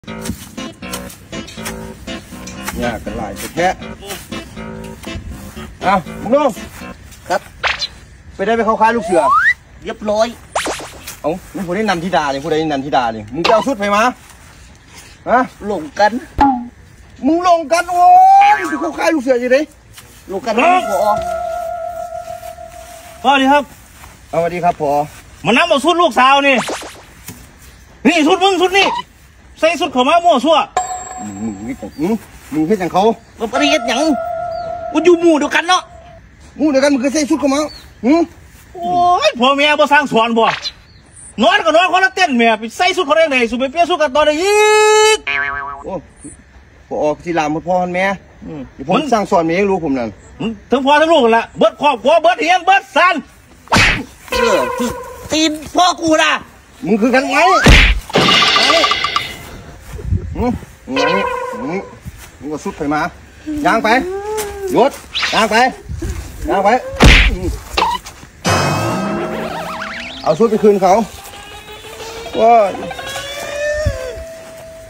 เนี่ยกันหลายแท้อ้าวมึงน้องครับไปได้ไปเข้าค่ายลูกเสือเรียบร้อยเอ้ามึงผู้ใดนันทิดาเนี่ยผู้ใดนันทิดาเนี่ยมึงจะเอาชุดไปมาฮะลงกันมึงลงกันโอ้ยไปเข้าค่ายลูกเสืออยู่ไหนลงกันนะพอสวัสดีครับสวัสดีครับพอมันน้ำเอาชุดลูกสาวนี่ชุดมึงชุดนี่ใส่ชุดของมาโม่ชั่วมึงเฮ็ดอย่างเขาเราไปเฮ็ดอย่างกูอยู่หมู่เดียวกันเนาะหมู่เดียวกันมึงเคยใส่ชุดของมาโอ้ยพ่อแม่บ่สร้างสอนบ่นอนก็นอนคนละเต้นแม่ไปใส่ชุดเขาได้ไหนสุไปเปลี่ยนชุดกันตอนนี้อีกโอ้พอที่ลามพ่อแม่ผมสร้างสอนเองรู้ผมนั่นถึงพ่อทั้งลูกกันละเบิดครอบครัวเบิดเฮียนเบิดซันตีนพ่อกูนะมึงคือกันไงมึงก็สุดไปมาย่างไปหยุดย่างไปเอาชุดไปคืนเขาว้า